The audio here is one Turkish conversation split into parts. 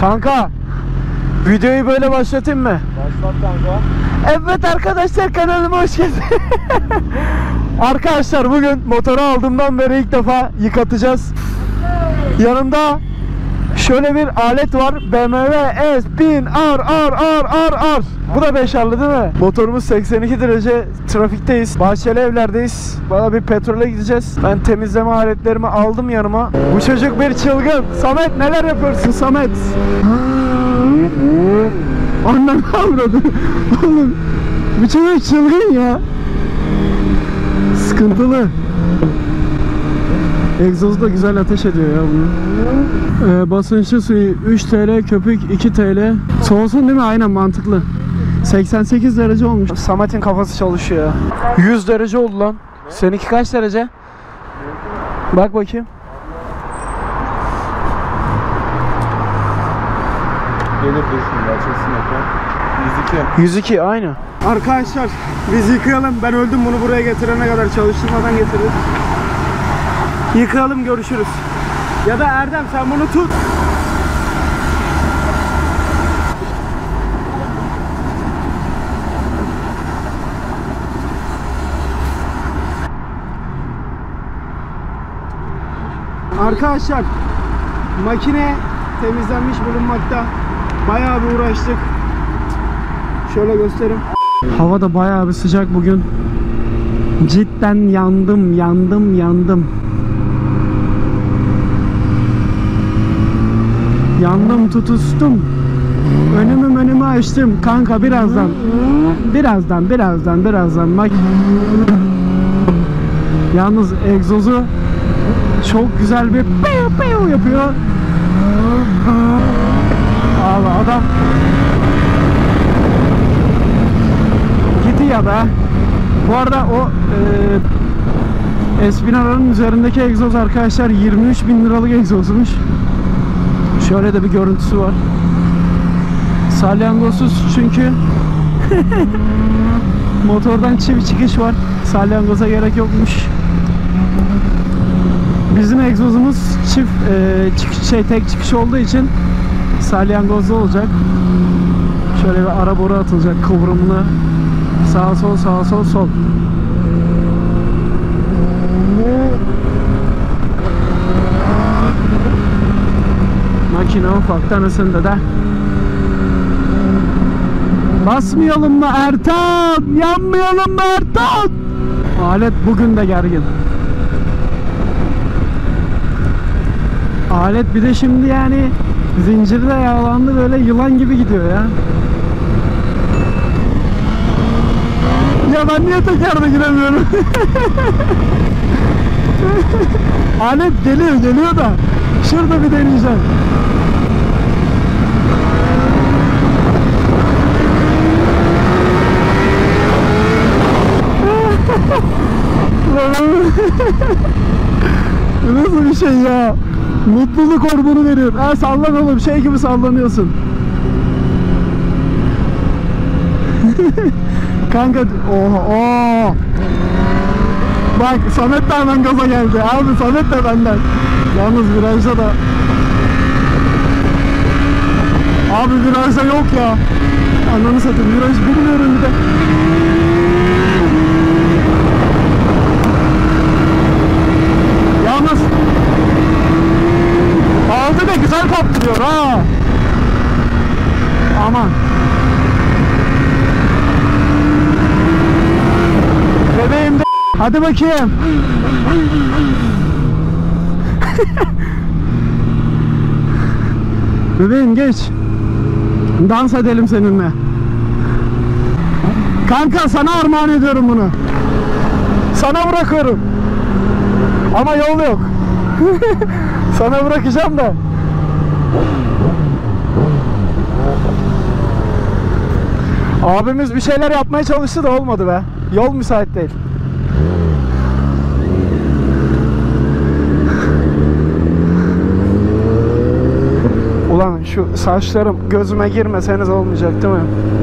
Kanka, videoyu böyle başlatayım mı? Başlat kanka. Evet arkadaşlar, kanalıma hoş geldiniz. Arkadaşlar bugün motoru aldığımdan beri ilk defa yıkatacağız. Yanımda şöyle bir alet var. BMW S1000R. Bu da 5R'lı değil mi? Motorumuz 82 derece, trafikteyiz. Bahçeli evlerdeyiz. Bana bir petrole gideceğiz. Ben temizleme aletlerimi aldım yanıma. Bu çocuk bir çılgın. Samet, neler yapıyorsun Samet? Annem avradı. Oğlum bu çocuk çılgın ya. Sıkıntılı. Egzoz da güzel ateş ediyor ya bunu. Basınçlı suyu 3 TL, köpük 2 TL. Soğusun değil mi? Aynen, mantıklı. 88 derece olmuş. Samet'in kafası çalışıyor ya. 100 derece oldu lan. Seninki kaç derece? Bak bakayım. Gelir şimdi açılsın ekran. 102. 102 aynı. Arkadaşlar biz yıkayalım. Ben öldüm, bunu buraya getirene kadar çalıştırmadan getirdim. Yıkayalım, görüşürüz. Ya da Erdem sen bunu tut. Arkadaşlar makine temizlenmiş bulunmakta. Bayağı bir uğraştık. Şöyle göstereyim. Hava da bayağı bir sıcak bugün. Cidden yandım. Yandım, tutuştum. Önümü açtım. Kanka birazdan. Bak. Yalnız egzozu çok güzel bir pew yapıyor. Allah, adam gitti ya be. Bu arada o S1000R'ın üzerindeki egzoz arkadaşlar 23.000 liralık egzozmuş. Şöyle de bir görüntüsü var. Salyangozsuz çünkü. Motordan çivi çıkış var. Salyangoza gerek yokmuş. Bizim egzozumuz tek çıkış olduğu için salyangozlu olacak. Şöyle bir ara boru atılacak kıvrımlı. Sağa sol. Makine ufaktan ısındı da. Basmayalım mı Ertan? Yanmayalım mı Ertan? Alet bugün de gergin. Alet bir de şimdi yani zinciri de yağlandı, böyle yılan gibi gidiyor ya. Ya ben niye tekerde giremiyorum? Alet geliyor da şurada bir deneyeceğim. Nasıl bir şey ya? Mutluluk hormonu veriyor. Ha, sallan oğlum, şey gibi sallanıyorsun. Kanka, oha. Bak Samet de hemen gaza geldi. Abi Samet de benden. Yalnız virajda da. Abi virajda yok ya. Ananı satayım, viraj bilmiyorum bir de. Yalnız aldı da güzel kaptırıyor ha. Aman. Bebeğim de. Hadi bakayım. Bebeğim geç. Dans edelim seninle. Kanka sana armağan ediyorum bunu. Sana bırakıyorum. Ama yol yok. Sana bırakacağım da. Abimiz bir şeyler yapmaya çalıştı da olmadı be. Yol müsait değil. Ulan şu saçlarım gözüme girmeseniz olmayacak değil mi?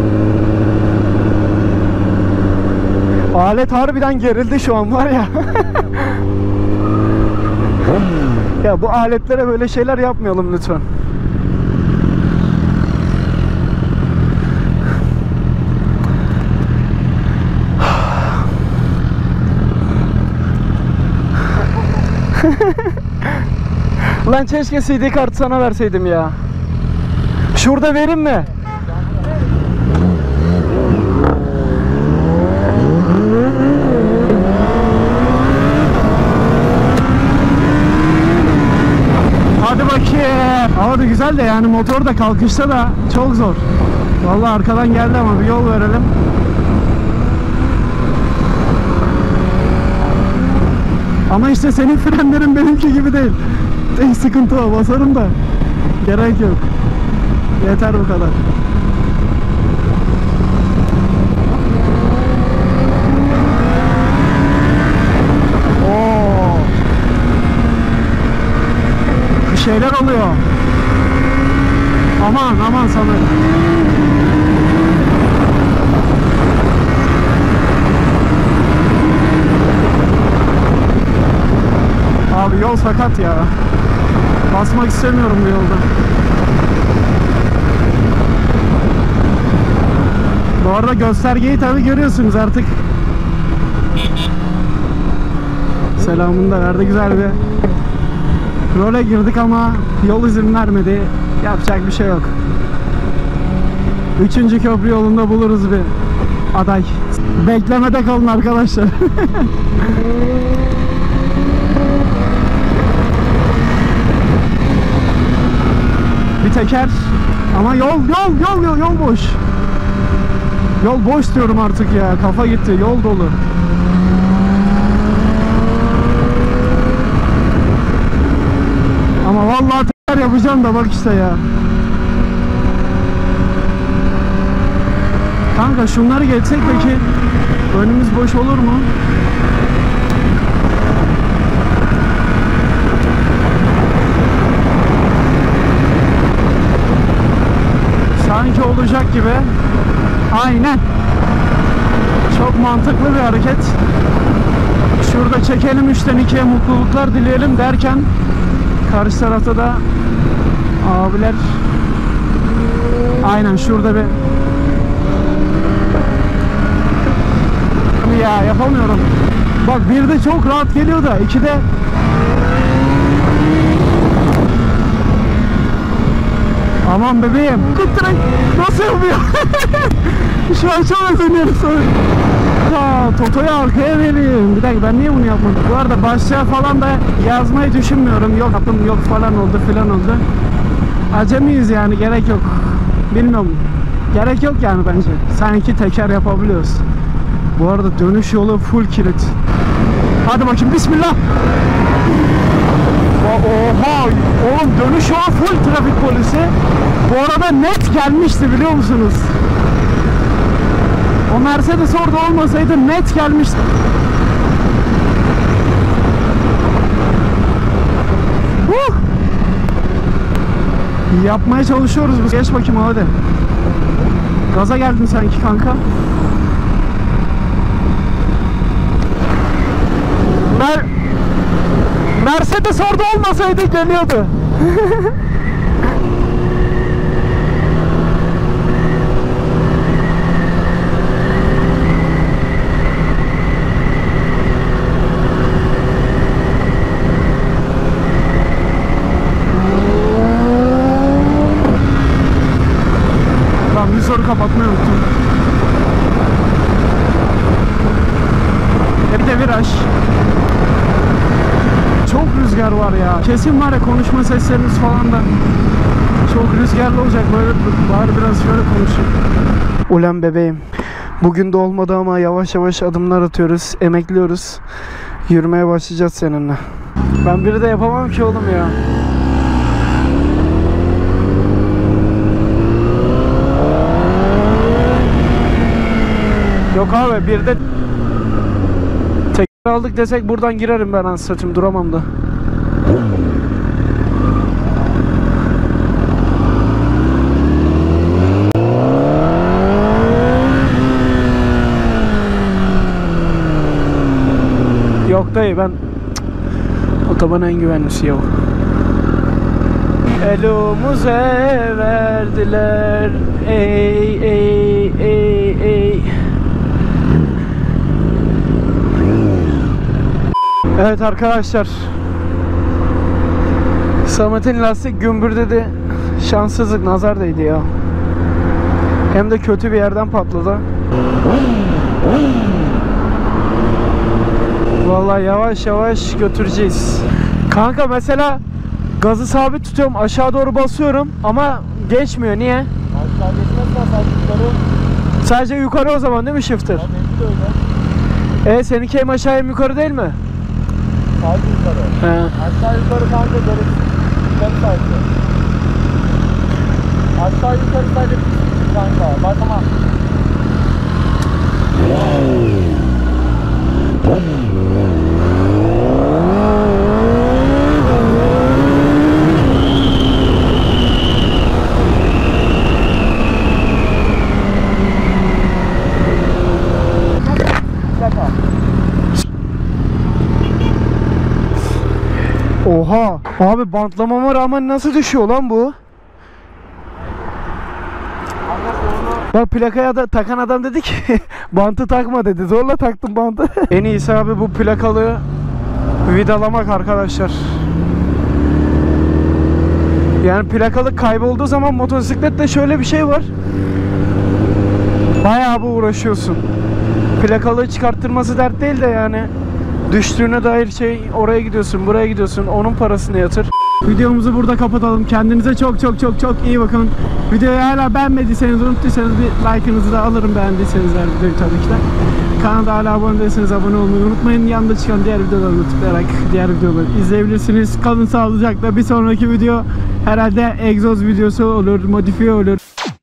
Alet harbiden gerildi şu an var ya. Ya bu aletlere böyle şeyler yapmayalım lütfen. Lan keşke CD kartı sana verseydim ya. Şurada vereyim mi? Hadi bakayım. Hava da güzel de yani motor da kalkışta da çok zor. Vallahi arkadan geldi ama bir yol verelim. Ama işte senin frenlerin benimki gibi değil. Tek sıkıntı o, basarım da gerek yok. Yeter bu kadar. Oo. Bir şeyler oluyor. Aman aman sana. Abi yol sakat ya. Basmak istemiyorum bu yolda. Bu arada göstergeyi tabi görüyorsunuz artık. Selamını da verdi, güzel bir role girdik ama yol izin vermedi. Yapacak bir şey yok. 3. köprü yolunda buluruz bir aday. Beklemede kalın arkadaşlar. Bir teker ama yol boş. Yol boş diyorum artık ya, kafa gitti, yol dolu. Ama vallahi teker yapacağım da bak işte ya. Kanka şunları geçsek peki önümüz boş olur mu? Sanki olacak gibi. Aynen. Çok mantıklı bir hareket. Şurada çekelim 3'ten 2'ye mutluluklar dileyelim derken karşı tarafta da abiler aynen şurada bir ya yapamıyorum. Bak 1'de çok rahat geliyor da 2'de aman bebeğim. Kutturun. Nasıl yapıyor? Şu an çok özeniyorum sonra. Ya Toto'yu arkaya vereyim. Bir dakika ben niye bunu yapmadım? Bu arada başlığa falan da yazmayı düşünmüyorum. Yok yapım yok falan oldu filan oldu. Acemiyiz yani, gerek yok. Bilmiyorum. Gerek yok yani bence. Sanki teker yapabiliyoruz. Bu arada dönüş yolu full kilit. Hadi bakayım bismillah. Oha! Oğlum dönüş yolu full trafik polisi. Bu arada net gelmişti biliyor musunuz? O Mercedes orada olmasaydı net gelmişti. Yapmaya çalışıyoruz biz. Geç bakayım hadi. Gaza geldin sanki kanka. Mercedes orada olmasaydı geliyordu. Lan bir soru kapatmayı unuttum. Bir de viraj. Çok rüzgar var ya. Kesin var ya, konuşma seslerimiz falan da çok rüzgarlı olacak. Böyle bari biraz şöyle konuşayım. Ulan bebeğim. Bugün de olmadı ama yavaş yavaş adımlar atıyoruz. Emekliyoruz. Yürümeye başlayacağız seninle. Ben biri de yapamam ki oğlum ya. Yok abi bir de tekrar aldık desek buradan girerim ben, anasını satayım, duramam da. Yok dayı ben otoban en güvenlisi ya. Elimize verdiler ey ey ey ey. Evet arkadaşlar, Samet'in lastik gümbür dedi. Şanssızlık, nazar değdi ya. Hem de kötü bir yerden patladı. Vallahi yavaş yavaş götüreceğiz. Kanka mesela gazı sabit tutuyorum, aşağı doğru basıyorum ama geçmiyor. Niye? Aşağı geçmezsen sadece yukarı. Sadece yukarı o zaman değil mi shifter? Benimki de öyle. Seninki hem aşağı hem yukarı değil mi? Sadece yukarı. He. Aşağı yukarı kanka böyle yukarı sadece. Aşağı yukarı sadece kanka. Bak ama. Oha! Abi bantlamama rağmen nasıl düşüyor lan bu? Bak plakaya da takan adam dedi ki bantı takma dedi. Zorla taktım bantı. En iyisi abi bu plakalı vidalamak arkadaşlar. Yani plakalık kaybolduğu zaman motosiklette şöyle bir şey var. Bayağı bir uğraşıyorsun. Plakalığı çıkarttırması dert değil de yani düştüğüne dair şey, oraya gidiyorsun, buraya gidiyorsun, onun parasını yatır. Videomuzu burada kapatalım. Kendinize çok çok çok çok iyi bakın. Videoyu hala beğenmediyseniz, unuttuysanız bir like'ınızı da alırım, beğendiyseniz her videoyu tabii ki de. Kanala hala abone değilseniz abone olmayı unutmayın. Yanında çıkan diğer videoları tıklayarak diğer videoları izleyebilirsiniz. Kalın sağlıcakla. Bir sonraki video herhalde egzoz videosu olur, modifiye olur.